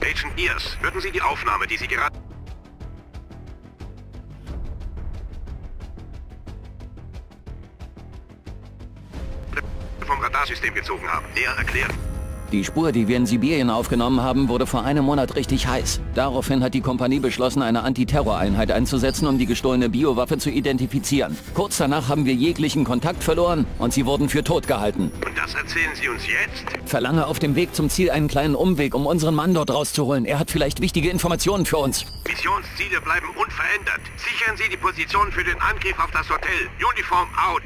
Agent Ears, würden Sie die Aufnahme, die Sie gerade vom Radarsystem gezogen haben, näher erklären? Die Spur, die wir in Sibirien aufgenommen haben, wurde vor einem Monat richtig heiß. Daraufhin hat die Kompanie beschlossen, eine Antiterroreinheit einzusetzen, um die gestohlene Biowaffe zu identifizieren. Kurz danach haben wir jeglichen Kontakt verloren und sie wurden für tot gehalten. Und das erzählen Sie uns jetzt? Verlange auf dem Weg zum Ziel einen kleinen Umweg, um unseren Mann dort rauszuholen. Er hat vielleicht wichtige Informationen für uns. Missionsziele bleiben unverändert. Sichern Sie die Position für den Angriff auf das Hotel. Uniform out.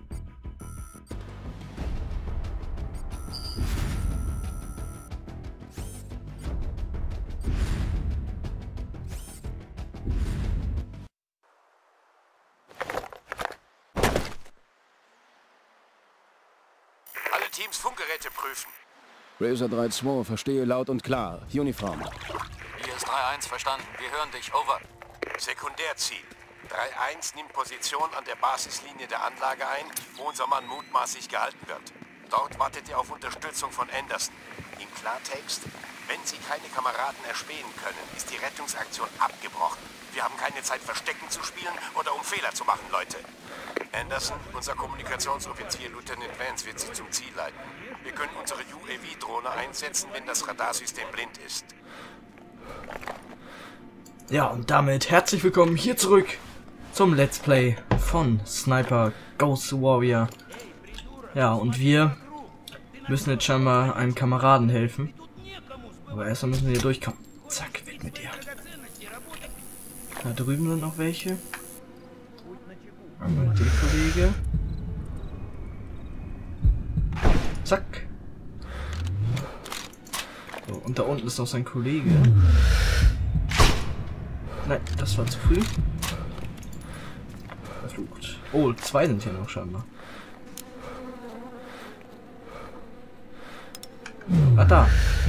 Alle Teams Funkgeräte prüfen. Razor 3-2, verstehe laut und klar. Uniform. Hier ist 3-1, verstanden. Wir hören dich. Over. Sekundärziel. 3-1 nimmt Position an der Basislinie der Anlage ein, wo unser Mann mutmaßlich gehalten wird. Dort wartet er auf Unterstützung von Anderson. Im Klartext, wenn Sie keine Kameraden erspähen können, ist die Rettungsaktion abgebrochen. Wir haben keine Zeit, Verstecken zu spielen oder um Fehler zu machen, Leute. Anderson, unser Kommunikationsoffizier Lieutenant Vance wird Sie zum Ziel leiten. Wir können unsere UAV-Drohne einsetzen, wenn das Radarsystem blind ist. Ja, und damit herzlich willkommen hier zurück zum Let's Play von Sniper Ghost Warrior. Ja, und wir müssen jetzt scheinbar einem Kameraden helfen. Aber erstmal müssen wir hier durchkommen. Zack, weg mit dir. Da drüben sind noch welche. Einmal der Kollege. Zack. So, und da unten ist noch sein Kollege. Nein, das war zu früh. Verflucht. Oh, zwei sind hier noch scheinbar. Ah, da.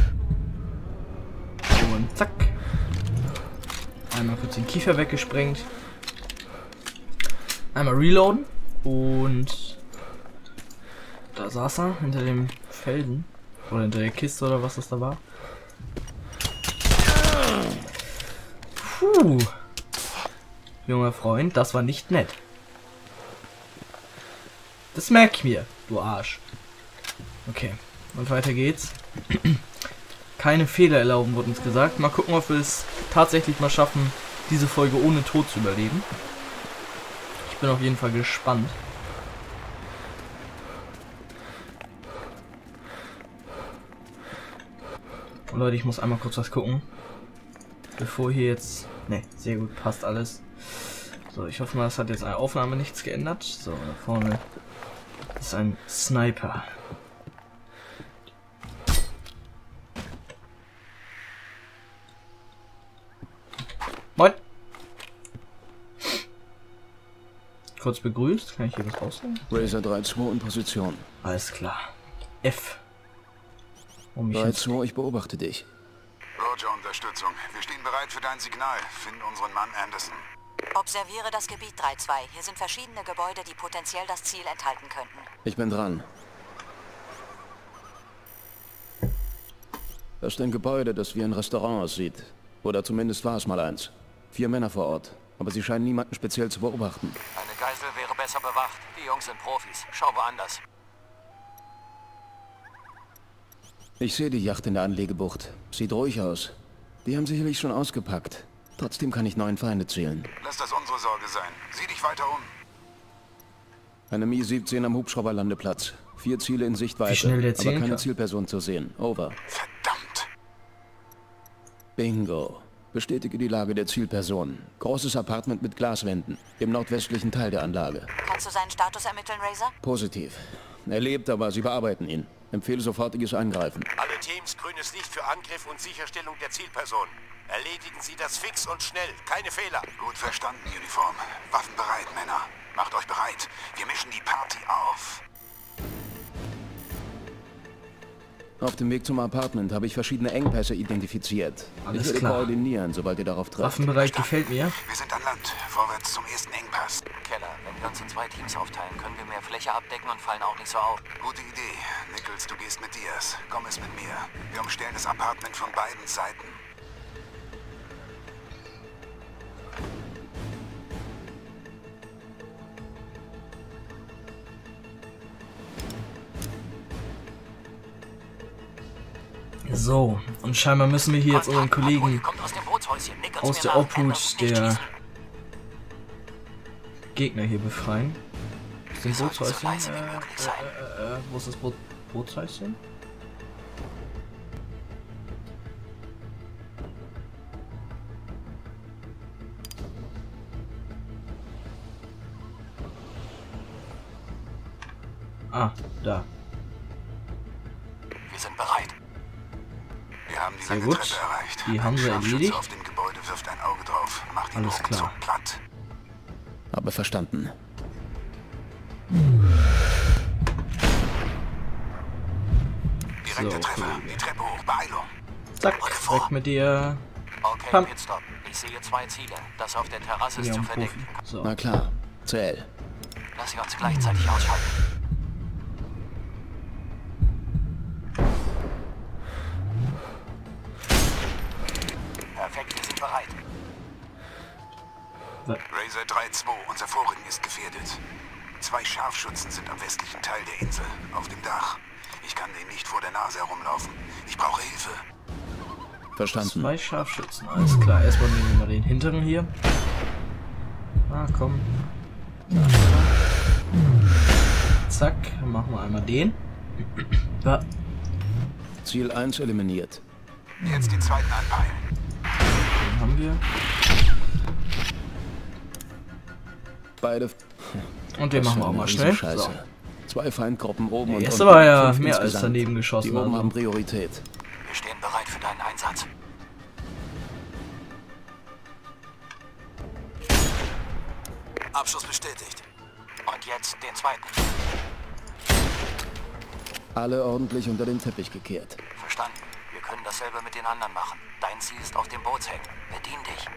Und zack. Einmal kurz den Kiefer weggesprengt. Einmal reloaden. Und da saß er hinter dem Felsen. Oder hinter der Kiste oder was das da war. Puh. Junger Freund, das war nicht nett. Das merk ich mir, du Arsch. Okay, und weiter geht's. Keine Fehler erlauben, wurde uns gesagt. Mal gucken, ob wir es tatsächlich mal schaffen, diese Folge ohne Tod zu überleben. Ich bin auf jeden Fall gespannt. Und Leute, ich muss einmal kurz was gucken. Bevor hier jetzt... Ne, sehr gut, passt alles. So, ich hoffe mal, es hat jetzt eine Aufnahme nichts geändert. So, da vorne ist ein Sniper. Moin! Kurz begrüßt, kann ich hier was rausnehmen? Razor 3-2 in Position. Alles klar. F. 3-2, ich beobachte dich. Roger, Unterstützung. Wir stehen bereit für dein Signal. Finden unseren Mann Anderson. Observiere das Gebiet 3-2. Hier sind verschiedene Gebäude, die potenziell das Ziel enthalten könnten. Ich bin dran. Das ist ein Gebäude, das wie ein Restaurant aussieht. Oder zumindest war es mal eins. 4 Männer vor Ort. Aber sie scheinen niemanden speziell zu beobachten. Eine Geisel wäre besser bewacht. Die Jungs sind Profis. Schau woanders. Ich sehe die Yacht in der Anlegebucht. Sieht ruhig aus. Die haben sicherlich schon ausgepackt. Trotzdem kann ich 9 Feinde zählen. Lass das unsere Sorge sein. Sieh dich weiter um. Eine Mi-17 am Hubschrauberlandeplatz. 4 Ziele in Sichtweite, Wie schnell der aber zählen keine kann. Zielperson zu sehen. Over. Verdammt! Bingo. Bestätige die Lage der Zielperson. Großes Apartment mit Glaswänden. Im nordwestlichen Teil der Anlage. Kannst du seinen Status ermitteln, Razor? Positiv. Er lebt, aber sie bearbeiten ihn. Empfehle sofortiges Eingreifen. Alle Teams grünes Licht für Angriff und Sicherstellung der Zielperson. Erledigen Sie das fix und schnell. Keine Fehler. Gut verstanden, Uniform. Waffen bereit, Männer. Macht euch bereit. Wir mischen die Party auf. Auf dem Weg zum Apartment habe ich verschiedene Engpässe identifiziert. Alles Ich werde klar. koordinieren, sobald ihr darauf trefft. Waffenbereich gefällt mir. Wir sind an Land. Vorwärts zum ersten Engpass. Keller, wenn wir uns in 2 Teams aufteilen, können wir mehr Fläche abdecken und fallen auch nicht so auf. Gute Idee. Nichols, du gehst mit Diaz. Gomez mit mir. Wir umstellen das Apartment von beiden Seiten. So, und scheinbar müssen wir hier jetzt unseren Kollegen aus der Obhut der Gegner hier befreien. Ist das Bootshäuschen? Wo ist das Bootshäuschen? Ah, da. Wir sind bereit. Wir haben die lange Treppe erreicht. Die haben wir erledigt. Auf dem Gebäude wirft ein Auge drauf. Macht ihn Alles klar. Platt. Aber verstanden. Direkter Treffer. cool. Die Treppe hoch. Beeilung. Zack, weg mit dir. Okay, Pam. Pitstop. Ich sehe 2 Ziele. Das auf der Terrasse ist Ja, zu Profi. verdecken. So. Na klar. Zähl. Lass sie uns gleichzeitig ausschalten. Perfekt, wir sind bereit. Razor 3-2. Unser Vorring ist gefährdet. 2 Scharfschützen sind am westlichen Teil der Insel. Auf dem Dach. Ich kann denen nicht vor der Nase herumlaufen. Ich brauche Hilfe. Verstanden. 2 Scharfschützen, alles klar. Erstmal nehmen wir mal den hinteren hier. Ah, komm. Zack, machen wir einmal den. Da. Ziel 1 eliminiert. Jetzt den zweiten anpeilen. Den haben wir. Beide. Und den Was machen wir für auch eine mal schnell. Riesenscheiße. So. 2 Feindgruppen oben Der und erste unten. war ja 5 mehr als insgesamt. daneben Die geschossen. oben Also. haben Priorität. Wir stehen bereit für deinen Einsatz. Abschuss bestätigt. Und jetzt den zweiten. Alle ordentlich unter den Teppich gekehrt. Verstanden. Wir können dasselbe mit den anderen machen. Dein Ziel ist auf dem Bootshang. Bedien dich.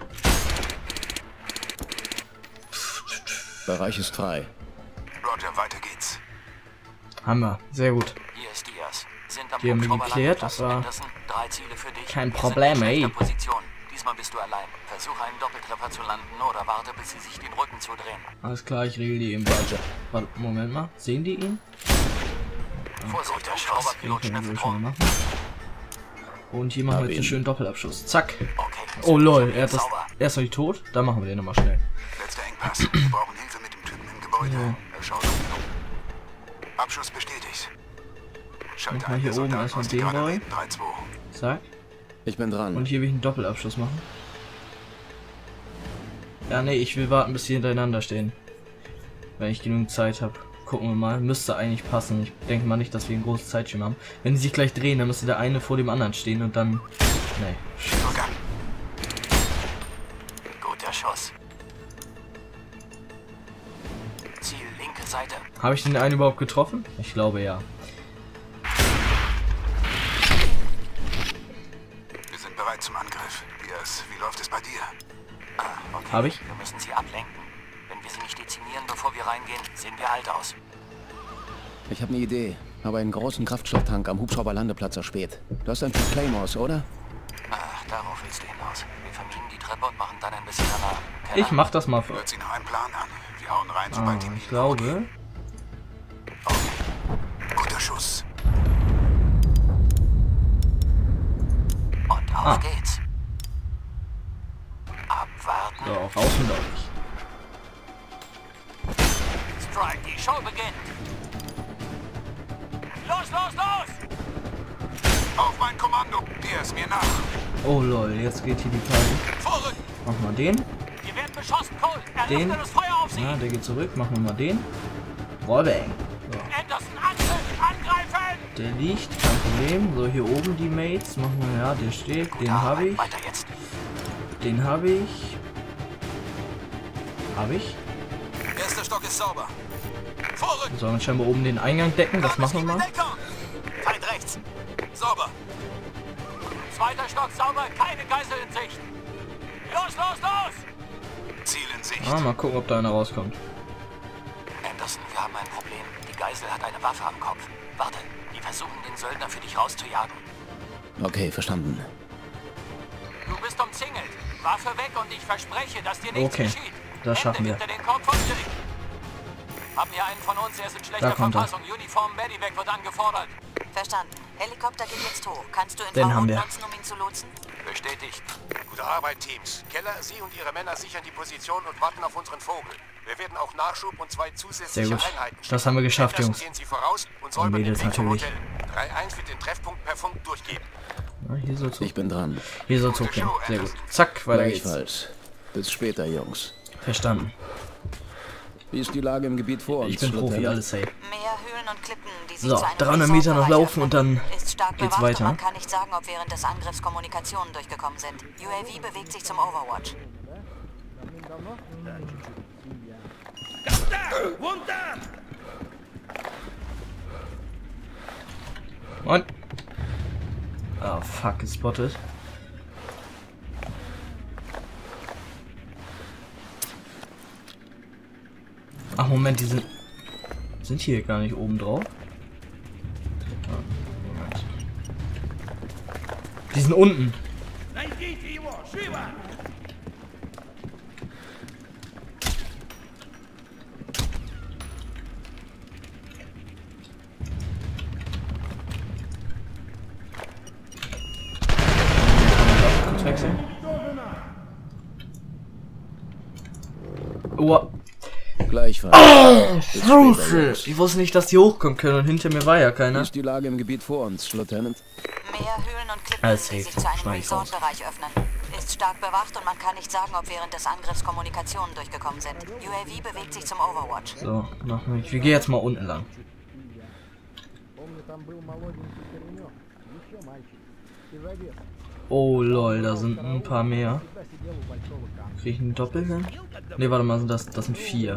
Bereich ist frei. Roger, weiter geht's. Hammer, sehr gut. Hier ist Diaz. Sind am Die haben wir Hubschrauberland geklärt, das war Anderson. 3 Ziele für dich. kein Wir Problem, sind in ey. schlechter Position. Diesmal bist du allein. Versuche einen Doppeltreffer zu landen oder warte, bis sie sich den Rücken zudrehen. Alles klar, ich regel die eben weiter. Warte, Moment mal. Sehen die ihn? Vorsicht, der Den Schrauberpilot können wir schnüffelt schon mal rum. machen. Und hier machen wir Hab jetzt einen ihn. schönen Doppelabschuss. Zack. Okay. Oh lol, er hat das. Sauber. Er ist noch nicht tot. Dann machen wir den nochmal schnell. Letzter Engpass. Wir brauchen Hilfe mit dem Typen im Gebäude. Ja. Er schaut auf ihn um. Abschuss bestätigt. Schalte Mach mal ein hier der oben Soldaten erstmal aus den die Boy. Granate 3-2. Zack. Ich bin dran. Und hier will ich einen Doppelabschluss machen. Ja, nee, ich will warten, bis die hintereinander stehen. Wenn ich genügend Zeit habe. Gucken wir mal. Müsste eigentlich passen. Ich denke mal nicht, dass wir ein großes Zeitschema haben. Wenn sie sich gleich drehen, dann müsste der eine vor dem anderen stehen und dann... Nee. Rückgang. Guter Schuss. Ziel linke Seite. Habe ich den einen überhaupt getroffen? Ich glaube ja. Wir sind bereit zum Angriff. Diaz, wie läuft es bei dir? Okay. Habe ich? Wir müssen sie ablenken. Wenn wir sie nicht dezimieren, bevor wir reingehen, sehen wir alt aus. Ich habe eine Idee. Habe einen großen Kraftstofftank am Hubschrauberlandeplatz erspäht. Du hast ein paar Claymores, oder? Ach, darauf willst du hinaus. Wir verminen die Treppe und machen dann ein bisschen danach. Ich mach das mal für... Hört sich nach einem Plan an. Wir hauen rein, Ah, sobald die ich glaube... Guter Schuss. Und auf geht's. Abwarten. So, raus mit euch. Strike, die Show beginnt. Los, los, los! Auf mein Kommando. Diaz, mir nach. Oh lol, jetzt geht hier die Party. Vorrücken! Machen wir den. Wir werden beschossen, Cole. Den. Eröffne das Feuer auf sie. Ja, der geht zurück. Machen wir mal den. Wallbang. So. Anderson, angreifen! Der liegt, kein Problem. So, hier oben die Mates. Machen wir, ja, der steht. Den habe ich. Weiter jetzt. Den habe ich. Habe ich. Erster Stock ist sauber. Vorrücken! Sollen wir scheinbar oben den Eingang decken? Das machen wir mal. Feind rechts. Sauber. Zweiter Stock sauber, keine Geisel in Sicht. Los, los, los! Ziel in Sicht. Ah, mal gucken, ob da einer rauskommt. Anderson, wir haben ein Problem. Die Geisel hat eine Waffe am Kopf. Warte, die versuchen den Söldner für dich rauszujagen. Okay, verstanden. Du bist umzingelt. Waffe weg und ich verspreche, dass dir nichts Okay, geschieht. das schaffen wir. Hinter den Kopf und zurück. Haben hier einen von uns, er ist in schlechter Da kommt er. Verfassung. Uniform Medivac wird angefordert. Verstanden. Helikopter geht jetzt hoch. Kannst du Den haben Infrarot wir. nutzen, um ihn zu lotsen? Bestätigt. Gute Arbeit, Teams. Keller, Sie und Ihre Männer sichern die Position und warten auf unseren Vogel. Wir werden auch Nachschub und 2 zusätzliche Sehr gut. Einheiten schicken. Das haben wir geschafft, Anderson Jungs. gehen Sie voraus und säubern den Mädels Weg zum natürlich. Hotel. 3-1 wird den Treffpunkt per Funk durchgeben. Na, hier soll's Ich bin dran. Hier soll's hochgehen. Sehr gut. Zack, weiter geht's. Gleichfalls. Bis später, Jungs. Verstanden. Wie ist die Lage im Gebiet vor uns, Ich bin Profi, Lieutenant? alles safe. Mehr Höhlen und Klippen, die sich So, zu einem 300 Meter noch Resortbereich laufen und öffnen. dann Ist stark geht's bewacht weiter. Und man kann nicht sagen, ob während des Angriffs Kommunikationen durchgekommen sind. UAV bewegt sich zum Overwatch. Und. Ah, fuck, gespottet. Ach, Moment, die sind hier gar nicht oben drauf. Ah, Moment. Die sind unten. Kurz wechseln. Oh, Gleichfalls. Bis später, Scheiße! Jungs. Ich wusste nicht, dass die hochkommen können und hinter mir war ja Wie keiner. ist die Lage im Gebiet vor uns, Lieutenant? Mehr Höhlen und Klippen, Alles die safe. sich zu einem Schneid ich raus. Resortbereich öffnen. Ist stark bewacht und man kann nicht sagen, ob während des Angriffs Kommunikationen durchgekommen sind. UAV bewegt sich zum Overwatch. So, noch nicht. Wir gehen jetzt mal unten lang. Oh lol, da sind ein paar mehr. Krieg ich einen Doppel hin? Ne, warte mal, das sind 4.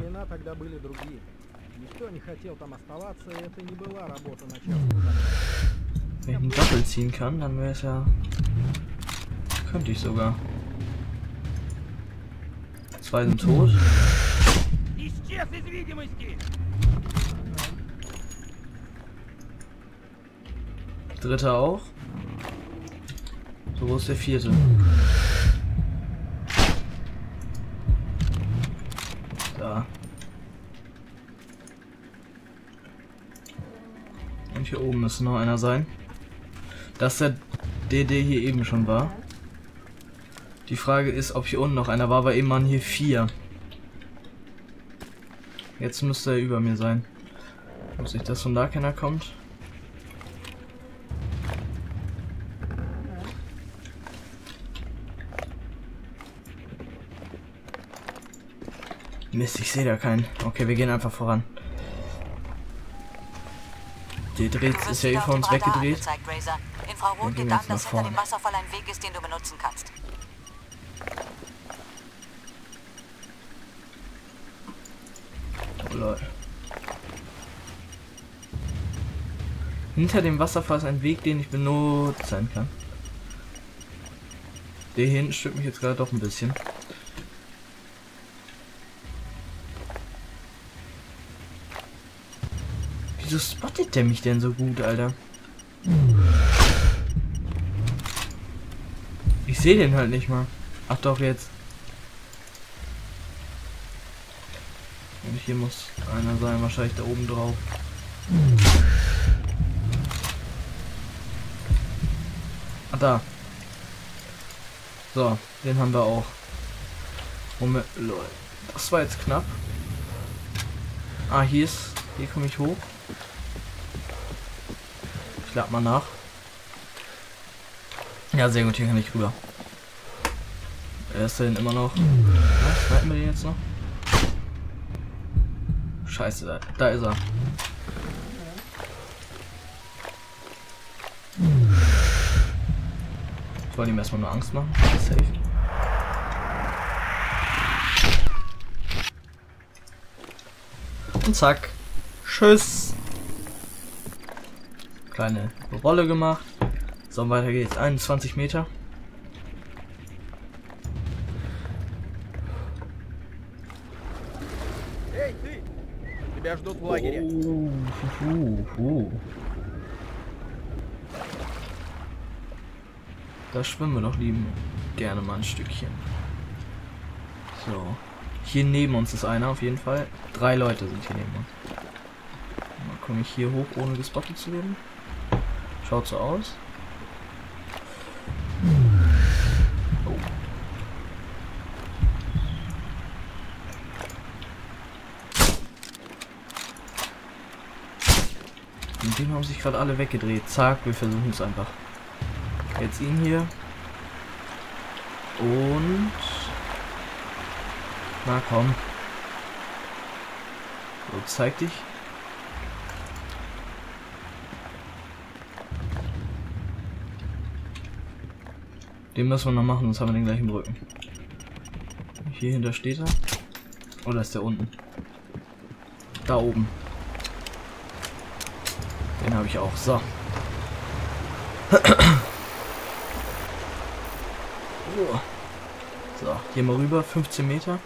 Wenn ich einen Doppel ziehen kann, dann wäre es ja... Könnte ich sogar. 2 sind tot. Dritter auch. So, wo ist der 4.? Da. Und hier oben müsste noch einer sein. Das ist der DD hier eben schon war. Die Frage ist, ob hier unten noch einer war, weil eben waren hier 4. Jetzt müsste er über mir sein. Muss ich, dass von da keiner kommt? Mist, ich sehe da keinen. Okay, wir gehen einfach voran. Die dreht, ist ja eh vor uns weggedreht. Infrarot gehen gibt wir an, jetzt dass nach hinter dem vorne. Wasserfall ein Weg ist, den du benutzen kannst. Oh lol. Hinter dem Wasserfall ist ein Weg, den ich benutzen kann. Der hier hinten stört mich jetzt gerade doch ein bisschen. Wieso spottet der mich denn so gut, Alter? Ich sehe den halt nicht mal. Ach doch, jetzt. Und hier muss einer sein, wahrscheinlich da oben drauf. Ah, da. So, den haben wir auch. Moment, lol. Das war jetzt knapp. Ah, hier komme ich hoch. Ich lade mal nach. Ja, sehr gut, hier kann ich rüber. Er ist denn immer noch. Was halten wir den jetzt noch? Scheiße, da ist er. Ich wollte ihm erstmal nur Angst machen. Safe. Und zack. Tschüss. Kleine Rolle gemacht. So, weiter geht's. 21 Meter. Da schwimmen wir doch lieben gerne mal ein Stückchen. So. Hier neben uns ist einer auf jeden Fall. 3 Leute sind hier neben uns. Mal komme ich hier hoch, ohne gespottet zu werden. Schaut so aus. Oh. Und dem haben sich gerade alle weggedreht. Zack, wir versuchen es einfach. Jetzt ihn hier. Und... Na komm. So, zeig dich. Den müssen wir noch machen, sonst haben wir den gleich im Rücken. Hier hinter steht er. Oder ist der unten? Da oben. Den habe ich auch. So. So, hier mal rüber, 15 Meter.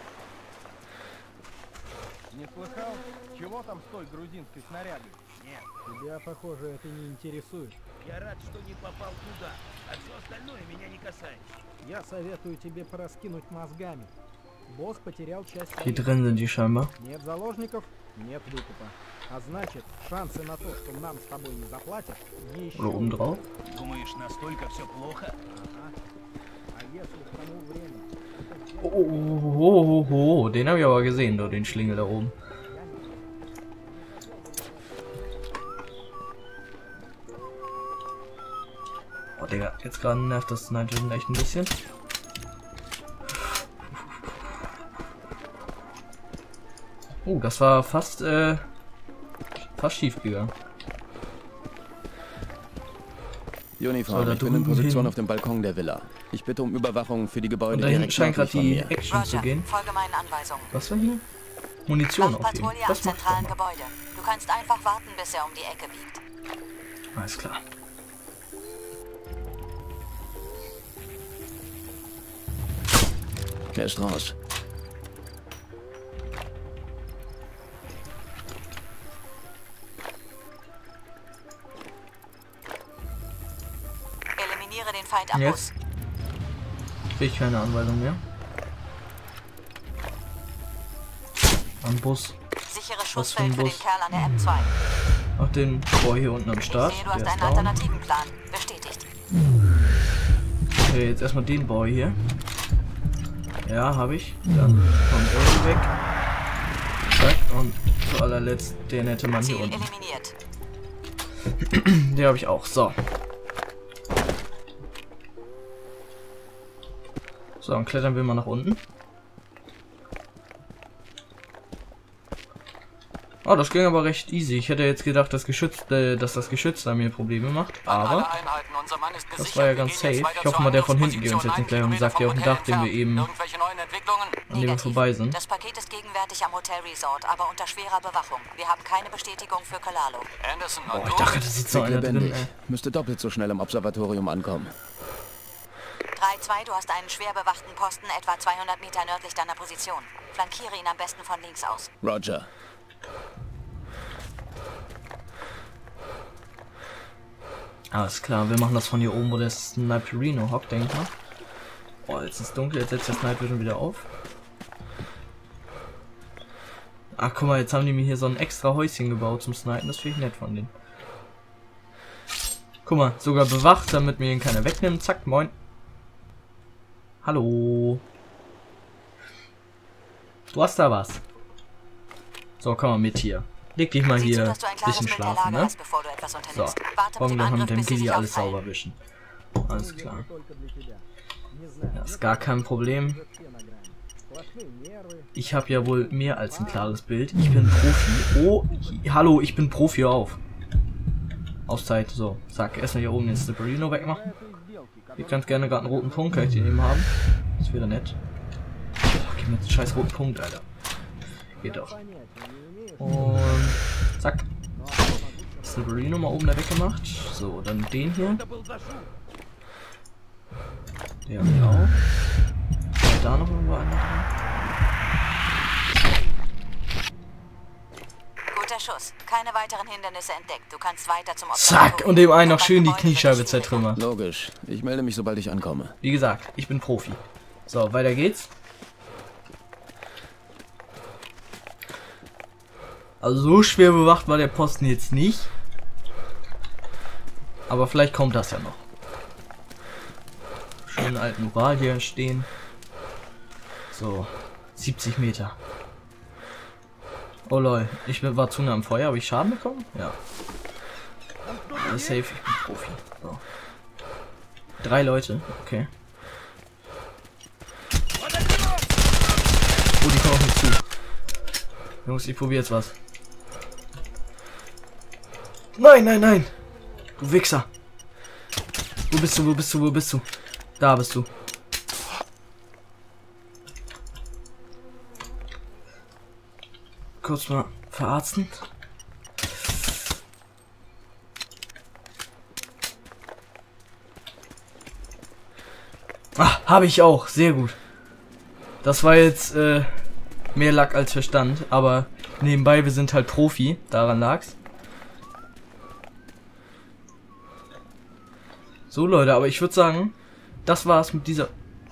Тебя, похоже, это не интересует. Я рад, что не попал туда, а все остальное меня не касается. Я советую тебе пораскинуть мозгами. Босс потерял часть Hier своих. drin sind die scheinbar. Нет заложников, нет выкупа. А значит, шансы на то, что нам с тобой не заплатят, еще. Oder oben drauf. Думаешь, настолько все плохо? Ага. А если к тому времени... Oh, den habe ich aber gesehen, da den Schlingel da oben. Oh, Digga, jetzt gerade nervt das Nitrogen echt ein bisschen. Oh, das war fast schief gegangen. Uniform, da ich bin in drüben Position hin. auf dem Balkon der Villa. Ich bitte um Überwachung für die Gebäude Und da hinten direkt scheint gerade nördlich von die mir. Action zu Roger, gehen. folge meinen Anweisungen. Was war hier? Munition Mach aufheben. Patrouille am Das mach ich doch zentralen mal. Gebäude. Du kannst einfach warten, bis er um die Ecke biegt. Alles klar. Er ist raus. Eliminiere den Feind am Jetzt Bus. krieg ich keine Anweisung mehr. Am Bus. Sichere für ein Schussfeld für den Bus? Kerl an der M2. Ach, den Boy hier unten am Ich Start. sehe, du Der hast ist einen down. alternativen Plan. Bestätigt. Okay, jetzt erstmal den Boy hier. Ja, habe ich. Dann kommt er hier weg. Zack. Und zu allerletzt der nette Mann hier Ziel unten. eliminiert. Den habe ich auch. So. So, dann klettern wir mal nach unten. Oh, das ging aber recht easy. Ich hätte jetzt gedacht, dass das Geschütz da mir Probleme macht. Aber das war ja ganz safe. Ich hoffe mal, der von hinten geht uns jetzt nicht gleich und sagt, hier auf dem Dach, den wir eben, an dem wir vorbei sind. Das Paket ist gegenwärtig am Hotel Resort, aber unter schwerer Bewachung. Wir haben keine Bestätigung für Kalalo. Oh, ich dachte, das sitzt so einer drin, Lebendig. ey. Müsste doppelt so schnell im Observatorium ankommen. 3-2, du hast einen schwer bewachten Posten etwa 200 Meter nördlich deiner Position. Flankiere ihn am besten von links aus. Roger. Alles klar, wir machen das von hier oben, wo der Sniperino hockt, denke ich mal. Oh, jetzt ist es dunkel, jetzt setzt der Sniper schon wieder auf. Ach, guck mal, jetzt haben die mir hier so ein extra Häuschen gebaut zum Snipen, das finde ich nett von denen. Guck mal, sogar bewacht, damit mir ihn keiner wegnimmt. Zack, moin. Hallo. Du hast da was. So, komm mal mit hier. Leg dich mal Sieh hier zu, ein dass du ein klares bisschen Bild der schlafen, Lage ne? hast, bevor du etwas So, unternimmst. Warte wollen mit wir dem mit Angriff, dem bis sie Gilly sich alles aufteilen. sauber wischen. Alles klar. Только для тебя. Не знаю, Das ist gar kein Problem. все на грани. Сплошные нервы. Ich habe ja wohl mehr als ein klares Bild. Ich bin Profi. Oh, hallo, ich bin Profi auf. Auszeit, so. Zack, erstmal hier oben den Slipperino wegmachen. Ihr könnt gerne gerade einen roten Punkt, kann ich den eben haben. Das wäre nett. Boah, gib mir den scheiß roten Punkt, Alter. Geht doch. Und zack. Slipperino mal oben da weggemacht. So, dann den hier. Der haben wir auch. Ist da noch irgendwo einer drin? Guter Schuss. Keine weiteren Hindernisse entdeckt. Du kannst weiter zum Zack, und dem einen noch schön die Kniescheibe zertrümmert. Logisch. Ich melde mich, sobald ich ankomme. Wie gesagt, ich bin Profi. So, weiter geht's. Also so schwer bewacht war der Posten jetzt nicht. Aber vielleicht kommt das ja noch. Schönen alten Ural hier stehen. So, 70 Meter. Oh lol, ich war zu nah am Feuer, habe ich Schaden bekommen? Ja. Alles safe, ich bin Profi. So. 3 Leute, okay. Oh, die kommen auf mich zu. Jungs, ich probiere jetzt was. Nein, nein, nein! Du Wichser! Wo bist du, wo bist du, wo bist du? Da bist du. Kurz mal verarzten. Ah, habe ich auch. Sehr gut. Das war jetzt mehr Lack als Verstand, aber nebenbei, wir sind halt Profi. Daran lag's. So Leute, aber ich würde sagen, das war's mit dieser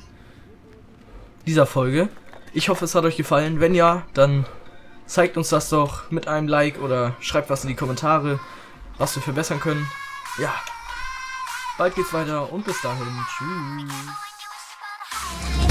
Folge. Ich hoffe, es hat euch gefallen. Wenn ja, dann zeigt uns das doch mit einem Like oder schreibt was in die Kommentare, was wir verbessern können. Ja, bald geht's weiter und bis dahin. Tschüss.